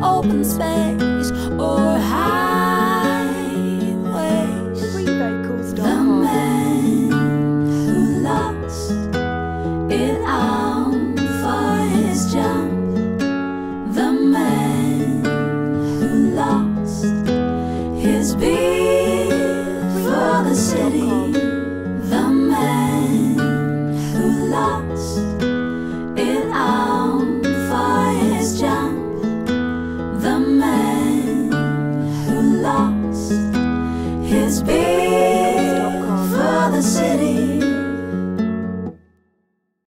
open space or highways. The man who lost it all for his jump. The man who lost his beat for the city. The man who lost it all for his jump. The man who lost his beat for the city.